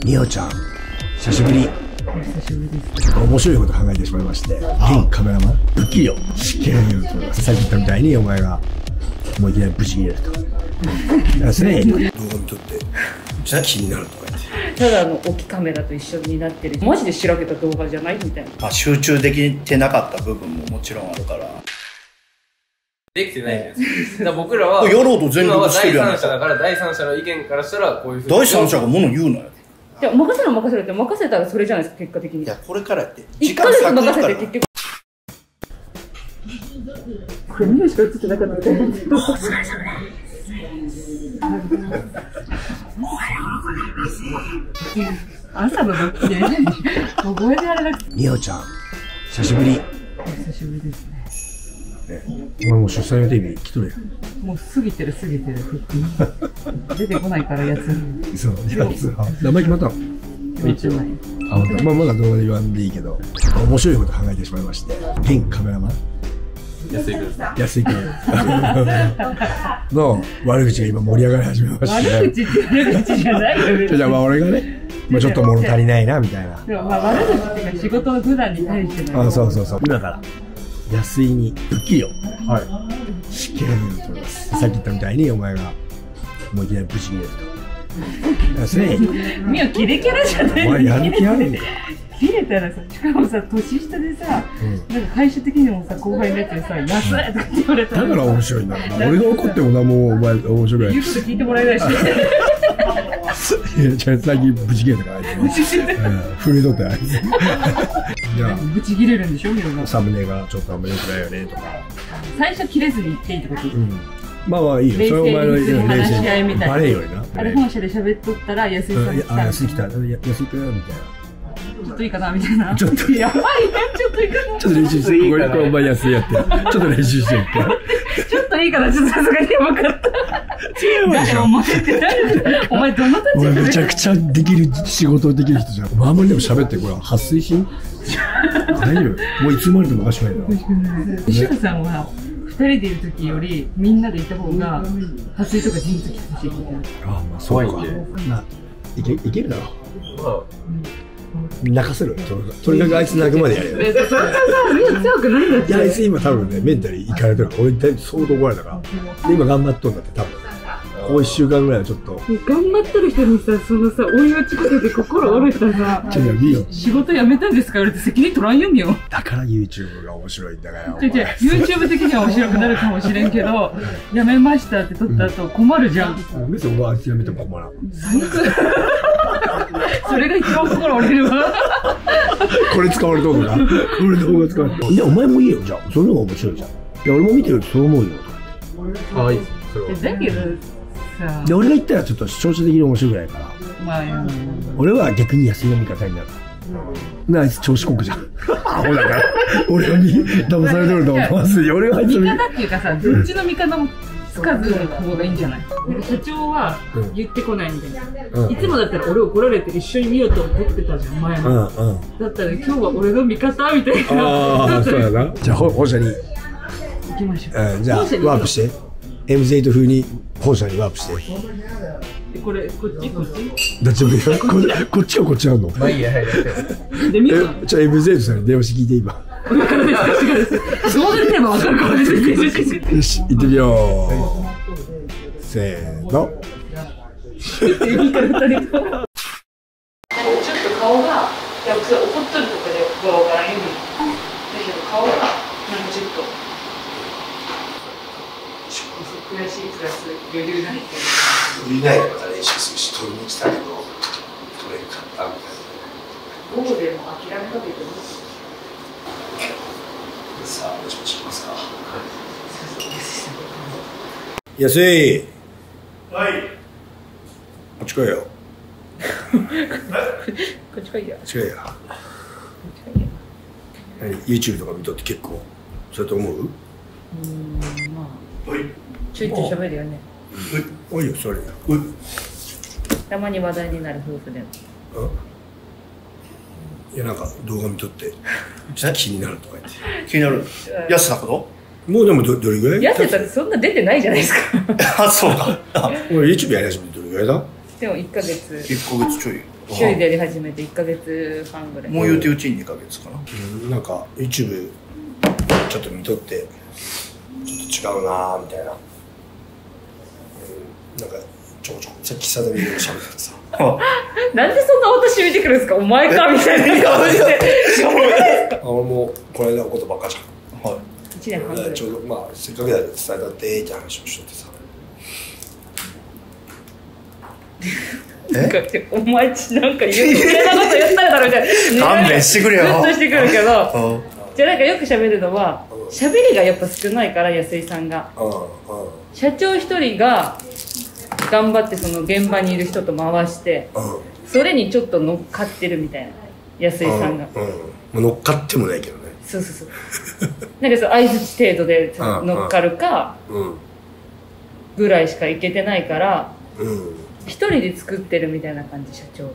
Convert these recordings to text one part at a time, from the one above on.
みおちゃん、久しぶり。 久しぶりです。 面白いこと考えてしまいまして、現カメラマン、不器用、死刑によると思います。さっき言ったみたいに、お前が、もういきなりブチ切れると。それ、動画見とって、気になるとか言って。 ただ置きカメラと一緒になってる。マジで調べた動画じゃないみたいな。 集中できてなかった部分ももちろんあるから。 できてないじゃないですか。だから僕らは、 やろうと全力してるやん。 第三者だから、第三者の意見からしたら、こういうふうに。第三者が物言うなよ。 いや、任せろ任せろって任せたらそれじゃないですか、結果的に。 いや、これからやって。 1ヶ月任せて結局。これ、ミューしか映ってなかった。朝のドッキリで覚えてられなくて。 みおちゃん、久しぶり。 久しぶりですね。 お前もう出産予定日来とるやん。 もう過ぎてる。出てこないからやつ。 そう、やつ。名前決まったの？ 決まってない。 あ、本当。まあまだ動画で言わんでいいけど、面白いこと考えてしまいまして、現カメラマン。 安井君。 安井君の悪口が今盛り上がり始めまして。 悪口って悪口じゃないよ。 じゃあまあ俺がね、まあちょっと物足りないなみたいな。 でもまあ悪口っていうか仕事の普段に対しての。 あ、そうそうそう。今から安井に不器用。はい。死刑によると思います。さっき言ったみたいにお前がもういきなりブチ切れると。それ。 みおキレキャラじゃない。 お前やる気あるんか。 切れたらさ、しかもさ、年下でさ、なんか会社的にもさ、後輩のやつにさ、安いとかって言われたら。 だから面白いんだろうな。俺が怒ってもな、もうお前面白い。 言うこと聞いてもらえないし。 いや、最近ブチ切れたから、あいつ。震えとったよ、あいつ。じゃあ、 ブチ切れるんでしょ、みんな。 サムネがちょっとあんま良くないよね、とか。 最初切れずに言っていいってこと？ まあまあいいよ。それお前の冷静に話し合いみたいな。バレーよりな。 あれ本社で喋っとったら、安井さん来た。 あ、安井来た。安井くんみたいな。 ちょっといいかなみたいな。 ちょっと。 やばいね、ちょっといいかな。 ちょっと練習して。これお前安いやって。ちょっと練習してやって。 ちょっといいかな、ちょっとさすがにやばかった。 違うでしょ。 お前どの立場？ お前めちゃくちゃできる仕事できる人じゃん。お前あんまりでも喋ってこれ撥水品？大丈夫？もういつ生まれてもおかしくないな。 石田さんは2人でいる時よりみんなでいた方が撥水とか陣痛きついって言ってる。 ああ、まあそうか。まあいけるだろう。泣かせる。とにかくあいつ泣くまでやれよ。 それはさ、みんな強くないんだって。 あいつ今多分ね、メンタルいかれてるから、俺相当怒られたから。で、今頑張っとんだって多分。ここ1週間ぐらいはちょっと。 頑張ってる人にさ、そのさ、追い打ちかけて心折れたらさ、仕事辞めたんですか言われて責任取らんよみよ。 だから YouTube が面白いんだから。 YouTube 的には面白くなるかもしれんけど、辞めましたって取った後困るじゃん。 別に俺はあいつ辞めても困らん。 最悪。それが一番心折れるわ。 これ使われとんのか。これ動画使われとん。お前もいいよ、じゃあ。その方が面白いじゃん。いや、俺も見てるとそう思うよ。 ああ、いい。 だけどさ。 で、俺が言ったらちょっと象徴的に面白いぐらいから。まあ、俺は逆に安いの味方になる。あいつ調子こくじゃん。アホだから。俺に騙されてると思わずに。俺はあいつ味方っていうかさ、どっちの味方もつかずの方がいいんじゃない？社長は言ってこないみたいな。いつもだったら俺怒られて一緒に見ようと思ってたじゃん、前も。だったら今日は俺の味方みたいな。 ああ、そうやな。じゃあ本社に行きましょう。 じゃあワープして。MZ 風に本社にワープして。 これ、こっちどっちもいいよ。こっちはこっちあんの？ まあいいや、はい。 MZ さんに電話して聞いて今。 これからですか？違うです。そうでれば分かるかもしれない。 よし、行ってみよう。せーの。ちょっと顔が、いや、怒っとるとかでわからんように。だけど顔が、なんかちょっと。悔しいプラス余裕ないけど。 余裕ないからまた練習するし、取りに来たけど、取れんかったみたいな。 ゴーでも諦めかけても。 さあ、もちもちいきますか。安い。はい。こっち来いよ。 こっち来いよ。 違うよ。YouTube とか見とって結構、そうやって思う？ まあ。ちょいちょい喋るよね。 おいよ、それ。 たまに話題になる夫婦でも。 いや、なんか動画見とって気になるとか言って。 気になる。痩せたこと？ もうでもどれぐらい？ 痩せたってそんな出てないじゃないですか。 あ、そうか。 俺 YouTube やり始めてどれぐらいだ？ でも1ヶ月。 1ヶ月ちょい。 一人でやり始めて1ヶ月半ぐらい。 もう言うてうちに2ヶ月かな。 なんか YouTube ちょっと見とってちょっと違うなみたいな、なんかちょこちょこさっきさだめで喋っててさなんでそんな私見てくるんですか、お前かみたいな顔して。 俺もこの間のことばっかじゃん。 はい。 1年半ぐらい。 ちょうどまあせっかくだから伝えたってって話をしとってさ。 お前なんか余計なこと言ったらだろみたいな。 勘弁してくれよ。 ずっとしてくるけど。じゃあなんかよく喋るのは、喋りがやっぱ少ないから、安井さんが。社長一人が頑張ってその現場にいる人と回して、それにちょっと乗っかってるみたいな、安井さんが。 乗っかってもないけどね。 そうそうそう。なんかそう相づち程度で乗っかるかぐらいしかいけてないから、一人で作ってるみたいな感じ、社長が。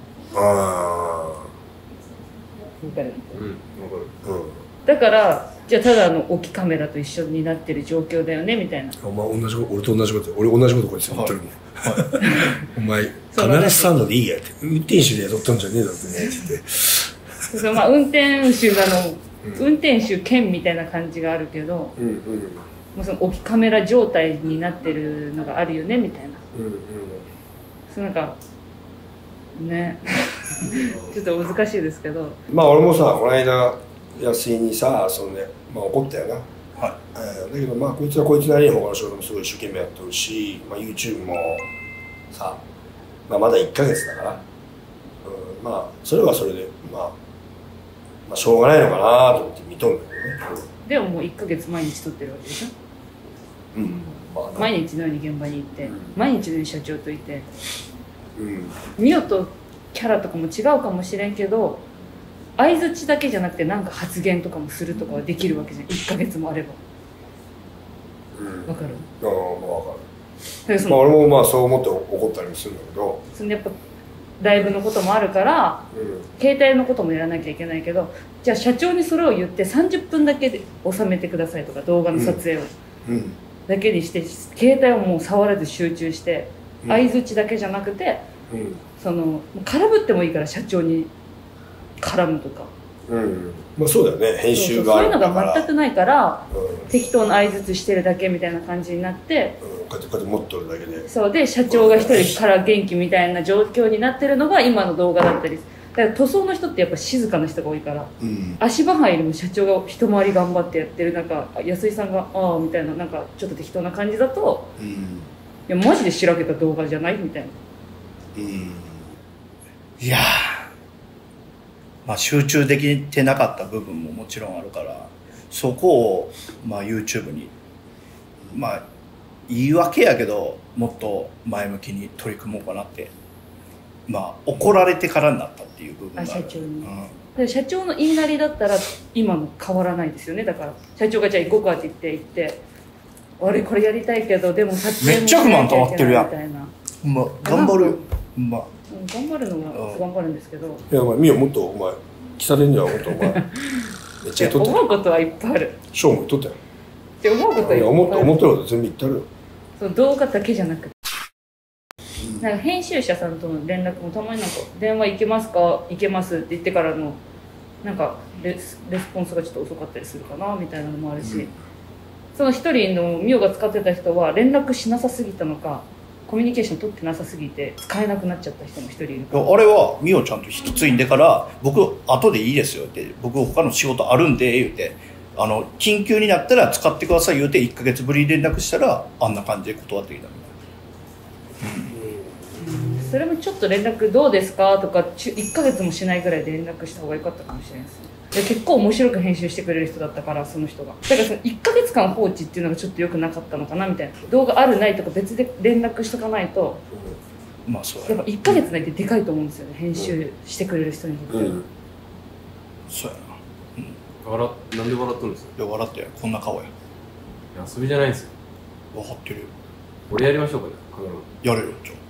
分かる？だからじゃあただの置きカメラと一緒になってる状況だよねみたいな。 お前同じこと、俺と同じこと俺同じことこいつ言ってるもん。お前必ずスタンドでいいやって、運転手で雇ったんじゃねえだろってねって言って。 そう、まあ運転手運転手兼みたいな感じがあるけど、もうその置きカメラ状態になってるのがあるよねみたいな。そうなんかねちょっと難しいですけど、 まあ俺もさこの間安井にさそのね、まあ怒ったよな。はい。だけどまあこいつはこいつなりに他の仕事もすごい一生懸命やってるし、まあ YouTube もさ、まあまだ1ヶ月だから、まあそれはそれでまあしょうがないのかなと思って見とるんだけどね。 でももう1ヶ月毎日撮ってるわけでしょ。毎日のように現場に行って、毎日のように社長といて、ミオとキャラとかも違うかもしれんけど、相づちだけじゃなくてなんか発言とかもするとかはできるわけじゃん、1ヶ月もあれば。わかる？ 分かる。まあ俺もまあそう思って怒ったりもするんだけど、 そのやっぱライブのこともあるから、携帯のこともやらなきゃいけないけど、じゃあ社長にそれを言って30分だけで収めてくださいとか、動画の撮影をだけにして、携帯をもう触らず集中して、相づちだけじゃなくて、その空振ってもいいから社長に絡むとか、 まあそうだよね、編集があるから。 そういうのが全くないから、適当な相づちしてるだけみたいな感じになって、 こうやって持っとるだけで。 そうで、社長が一人から元気みたいな状況になってるのが今の動画だったり、だから塗装の人ってやっぱ静かな人が多いから、足場班よりも社長が一回り頑張ってやってる中、安井さんがああみたいな、なんかちょっと適当な感じだと、いやマジでしらけた動画じゃないみたいな。 いやまあ集中できてなかった部分ももちろんあるから、そこをまあ YouTube にまあ言い訳やけどもっと前向きに取り組もうかなって、まあ怒られてからになったっていう部分がある。 社長に、で社長の言いなりだったら今も変わらないですよね。だから社長がじゃあ行こうかって言って俺これやりたいけどでも撮影もめっちゃ不満溜まってるやんみたいな。 頑張る。 頑張るのが頑張るんですけど。 いやお前ミオもっとお前喫茶店にはもっとお前めっちゃ撮って思うことはいっぱいある。 ショーも言っとったよ。 って思うことはいっぱいある。 思ってること全部言ってあるよ。 その動画だけじゃなくて、なんか編集者さんとの連絡もたまになんか電話行けますか、行けますって言ってからのなんかレスポンスがちょっと遅かったりするかなみたいなのもあるし、その一人のミオが使ってた人は連絡しなさすぎたのかコミュニケーション取ってなさすぎて使えなくなっちゃった人も一人いるから。 あれはミオちゃんと引き継いでから僕後でいいですよって僕他の仕事あるんで言うて緊急になったら使ってください言うて1ヶ月ぶりに連絡したらあんな感じで断ってきたみたいな。 それもちょっと連絡どうですかとか1ヶ月もしないぐらいで連絡した方が良かったかもしれないですね。結構面白く編集してくれる人だったからその人が。だからその1ヶ月間放置っていうのがちょっと良くなかったのかなみたいな。動画あるないとか別で連絡しとかないと、 まあそうやっぱ1ヶ月ないってでかいと思うんですよね、編集してくれる人にとっては。 そうやな。 なんで笑っとるんですか？ いや笑ってよ、こんな顔や。 遊びじゃないんですよ。 分かってるよ。 俺やりましょうかね、カメラマン。 やれよ、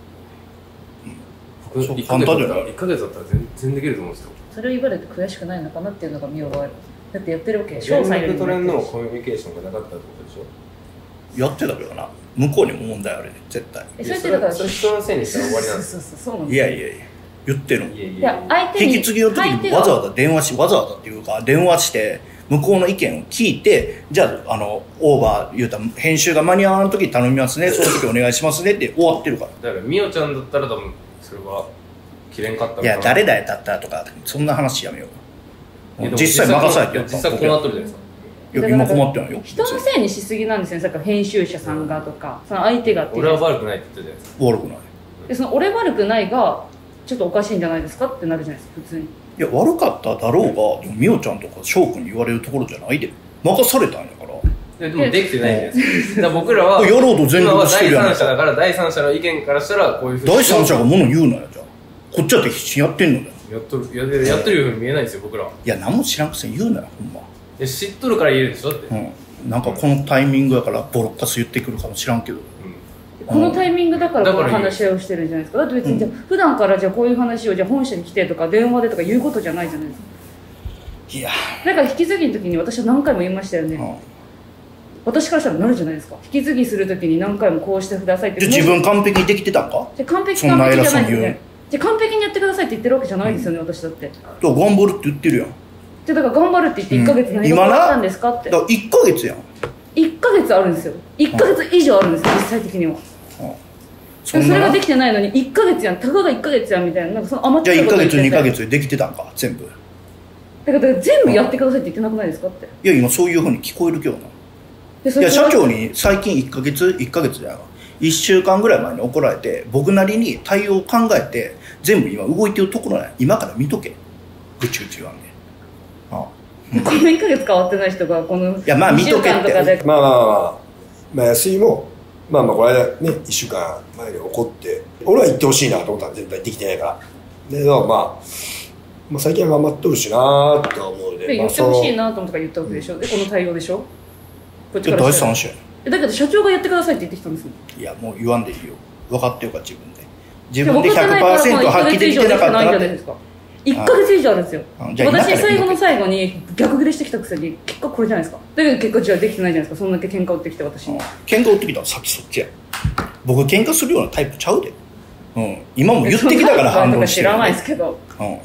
僕1ヶ月だったら全然できると思うんですよ。 それを言われて悔しくないのかなっていうのがミオがある。だってやってるわけ。 連絡取れんのコミュニケーションがなかったってことでしょ？ やってたけどな。向こうにも問題あるね、絶対。 それってだからそれ人のせいにしたら終わりなんですよ。 そうなんです。 いや言ってるの。 いや、相手に引き継ぎの時にわざわざ電話っていうか、電話して、向こうの意見を聞いて、じゃあ、オーバー言うたら、編集が間に合わん時頼みますね、その時お願いしますねって終わってるから。 だから、みおちゃんだったら多分、それは、切れんかったのかな。 いや、誰だよだったらとか、そんな話やめよう。実際任されてやった。 実際困ってるじゃないですか。 いや、今困ってないよ。 人のせいにしすぎなんですよね、さっき編集者さんがとか、その相手がっていう。 俺は悪くないって言ってたじゃないですか。 悪くない。 で、その俺悪くないが、ちょっとおかしいんじゃないですかってなるじゃないですか、普通に。 いや、悪かっただろうが、でもみおちゃんとか翔くんに言われるところじゃないで。任されたんやから。 でもできてないじゃないですか。だから僕らは、 やろうと全力してるやん今は第三者だから、第三者の意見からしたら、こういうふうに。 第三者が物言うなよ、じゃあ。こっちだって必死にやってんのだよ。 やってるように見えないんですよ、僕らは。 いや、何も知らんくせに言うなよ、ほんま。 知っとるから言えるでしょって。 なんかこのタイミングやからボロッカス言ってくるかもしらんけど。 このタイミングだからこの話し合いをしてるんじゃないですか。だって別にじゃあ普段からじゃあこういう話をじゃあ本社に来てとか電話でとか言うことじゃないじゃないですか。 いやだから引き継ぎの時に私は何回も言いましたよね。私からしたらなるじゃないですか。引き継ぎする時に何回もこうしてくださいって。 自分完璧にできてたんか？ じゃ完璧じゃないですね。じゃ完璧にやってくださいって言ってるわけじゃないですよね、私だって。 頑張るって言ってるやん。 じゃだから頑張るって言って1ヶ月何が変わったんですかって。 だから1ヶ月やん。 1ヶ月あるんですよ。1ヶ月以上あるんですよ、実際的には。それができてないのに1ヶ月やん、たかが1ヶ月やんみたいな、なんかその余っちゃじゃあ1ヶ月2ヶ月でできてたんか、全部。 だから全部やってくださいって言ってなくないですかって。 いや、今そういうふうに聞こえるけどな。いや、社長に最近1ヶ月だよ。1週間ぐらい前に怒られて、僕なりに対応を考えて、全部今動いてるところない。今から見とけ。ぐちぐち言わんで。 この1ヶ月変わってない人が、この 2週間とかで。 まあ、安井も、この間ね、1週間前に怒って、俺は言ってほしいなと思ったら絶対できてないから。で、まあ、最近は頑張っとるしなーって思うので。 言ってほしいなと思ったから言ったわけでしょ。で、この対応でしょ。こっちから第三者や。 だけど社長がやってくださいって言ってきたんですよ。 いや、もう言わんでいいよ。分かってよか、自分で。自分で 100% 発揮できてなかったらって。 1ヶ月以上あるんですよ。私最後の最後に逆ギレしてきたくせに結果これじゃないですか。だけど結果じゃできてないじゃないですか。そんだけ喧嘩売ってきて私に。 喧嘩売ってきたらさっきそっちや。僕喧嘩するようなタイプちゃうで。今も言ってきたから反論してる。 知らないですけど。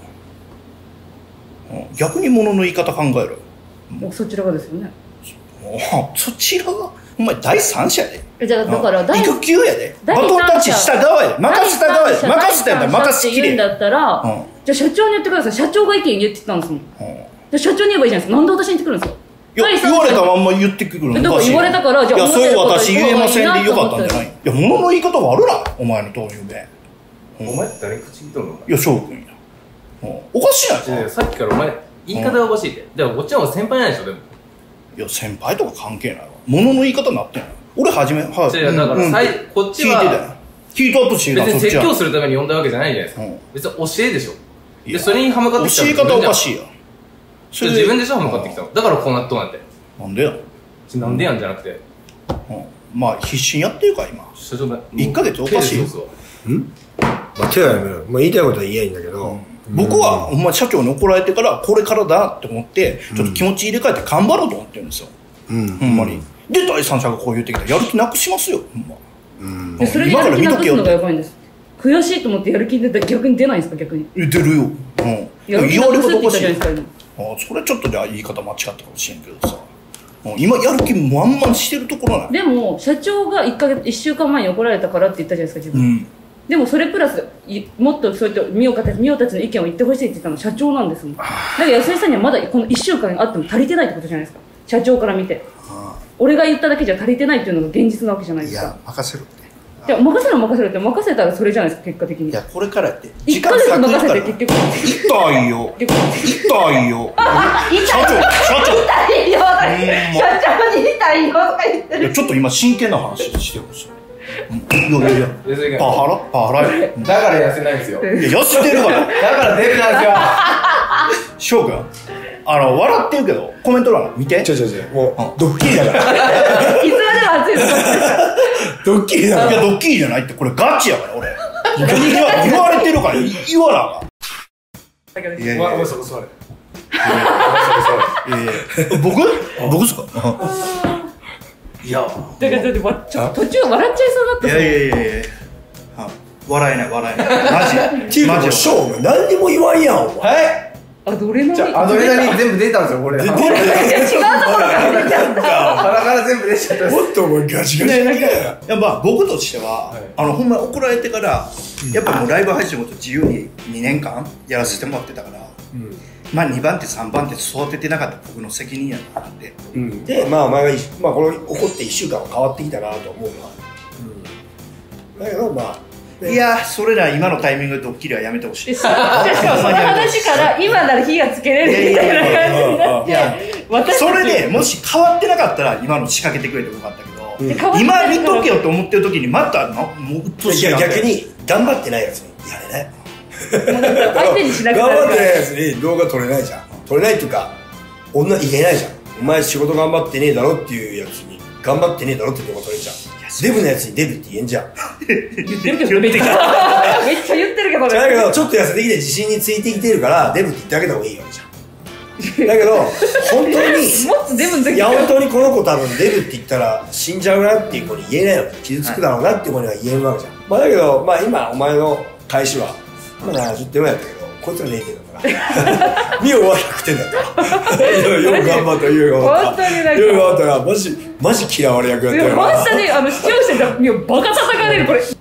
逆に物の言い方考えろよ。 もうそちらがですよね。 そちらがお前第三者やで。 じゃあだから育休やで。バトンタッチした側やで。任せた側やで。任せたんだ任せきれ。 だったら、じゃあ社長に言ってください。社長が意見言ってたんですもん。じゃあ社長に言えばいいじゃないですか。なんで私に言ってくるんですか。 いや、言われたまんま言ってくるの。 だから言われたから、 じゃあ。いや、それ私言えませんでよかったんじゃない。いや、物の言い方悪な。お前の投入で。 お前って誰口聞いとるの？ いや、翔くんや。おかしいやん。 さっきからお前、言い方がおかしいって。でもこっちは先輩ないでしょ、でも。 いや、先輩とか関係ないわ。物の言い方になってんの。俺初め、はい。 だからこっちは、 聞いた後し別に説教するために呼んだわけじゃないじゃないですか。別に教えでしょ。で、それに歯向かってきた教え方おかしいやん。 自分でしょ、歯向かってきたの。だからこうなっとんなんて。 なんでやなんでやんじゃなくて。 まあ、必死にやってるから、今。1ヶ月おかしいよ。 手はやめろ。言いたいことは言えないんだけど。 僕は、お前社長に怒られてから、これからだって思って、ちょっと気持ち入れ替えて頑張ろうと思ってるんですよ。ほんまに。で、第三者がこう言ってきたら、やる気なくしますよ、ほんま。 それでやる気なくすのがやばいんです。悔しいと思ってやる気出たら逆に出ないんですか、逆に。 出るよ。 やる気なくすって言ったじゃないですか、 今。それちょっとじゃあ言い方間違ったかもしれんけどさ。今やる気満々してるところない。 でも、社長が1週間前に怒られたからって言ったじゃないですか、自分。でもそれプラスもっとそういったミオたちの意見を言ってほしいって言ったのは社長なんですもん。だから安井さんにはまだこの1週間あっても足りてないってことじゃないですか、社長から見て。俺が言っただけじゃ足りてないっていうのが現実なわけじゃないですか。いや、 任せろって。 いや、任せろって任せたらそれじゃないですか、結果的に。いや、これからやって 1ヶ月任せて結局痛いよ痛いよ痛いよ社長痛いよ社長に痛いよとか言ってる。 ちょっと今真剣な話してほしい。いやパワハラよ。 だから痩せないんですよ。 痩せてるからだから出るなんですよ。 翔くん、笑ってるけどコメント欄見て。 もうドッキリだからいつまでも熱いのドッキリだから。 いや、ドッキリじゃないって、これガチやから俺言われてるから言わなあかん。いやいや僕っすか。いや、 だから途中笑っちゃいそうだった。 いや笑えない笑えないマジっていうかもうショーお前何にも言わんやんお前はいアドレナリン。 アドレナリン全部出たんですよ、これ。 で鼻出て違うところから出ちゃった。 から全部出ちゃったんです。 もっとお前ガチガチだけやいやまあ僕としては、ほんま怒られてからやっぱもうライブ配信も自由に2年間やらせてもらってたから、まあ2番手3番手育ててなかった僕の責任やなって、 でまあお前がまあこれ怒って1週間は変わってきたなと思うのは、だけどまあいやそれら今のタイミングでドッキリはやめてほしい。 しかもその話から今なら火がつけれるみたいな感じになって、 それでもし変わってなかったら今の仕掛けてくれてもよかったけど、今見とけよと思ってる時にまたもううっとしいなって。 逆に頑張ってないやつにやれない。 相手にしなくなる頑張ってないやつに動画撮れないじゃん。撮れないっていうか女いけないじゃん。お前仕事頑張ってねえだろっていうやつに頑張ってねえだろって動画撮れちゃう。デブのやつにデブって言えんじゃん。 言ってるけどめっちゃ言ってるけどだけどちょっと痩せてきて自信についてきてるからデブって言ってあげた方がいいわけじゃん。だけど本当にもっとデブの時いや本当にこの子多分デブって言ったら死んじゃうなっていう子に言えないわけ。傷つくだろうなっていう子には言えるわけじゃん。まあだけどまあ今お前の返しはまあ70点ぐらいだったけどこいつは0点だったな。ミオは100点だった。よく頑張ったよく頑張った。 本当になんかよく頑張ったな。マジ嫌われ役やったよな。 本当に視聴者がバカ叩かれるこれ。ちょ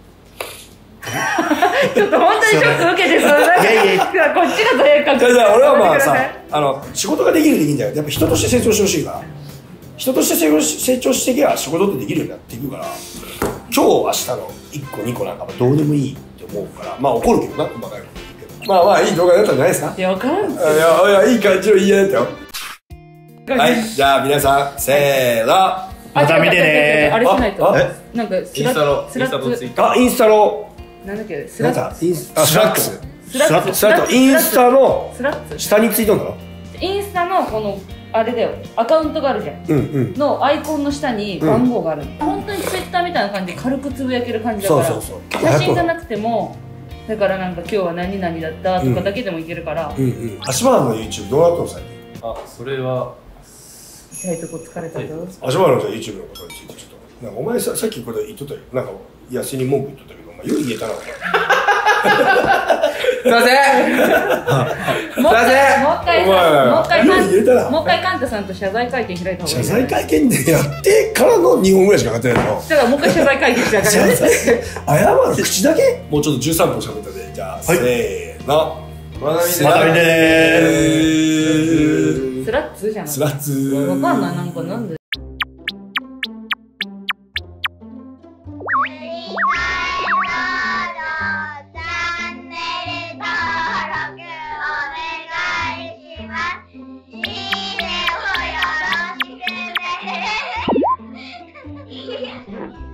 っと本当にショック受けてそのなんかこっちが罪悪感。 じゃあ俺はまあさ仕事ができるできるんじゃなくてやっぱ人として成長してほしいから人として成長していけば仕事ってできるようになっていくから今日明日の1個2個なんかはどうでもいいって思うからまあ怒るけどな細かいこと言うけどまあいい動画だったんじゃないですか。 いや分からんすよ。 いやいい感じの言い合いだったよ。はいじゃあ皆さんせーのまた見てねあれしないとなんかインスタのツイッター。 インスタのなんだっけスなんラッツスラックススラッとインスタのスラッツ下についとんだろ。 インスタのこのあれだよアカウントがあるじゃんのアイコンの下に番号があるの。本当にツイッターみたいな感じで軽くつぶやける感じだから写真がなくてもだからなんか今日は何々だったとかだけでもいけるから足場の YouTube どうなったの最近。 あ、それは痛いとこ疲れたぞ。 足場の YouTube のことについてちょっとなんかお前さっきこれ言っとったよなんか安に文句言っとったけどお前よく言えたなお前。 すいませんもう一回もカンタさんと謝罪会見開いた方がいい。 謝罪会見でやってからの2本ぐらいしか上がってないの。 だからもう一回謝罪会見してあげる。 謝る口だけもうちょっと13分喋ったんでじゃあせーのまた見てねスラッツじゃん。 スラッツわかんないなんかなんで。 いいねをよろしくね。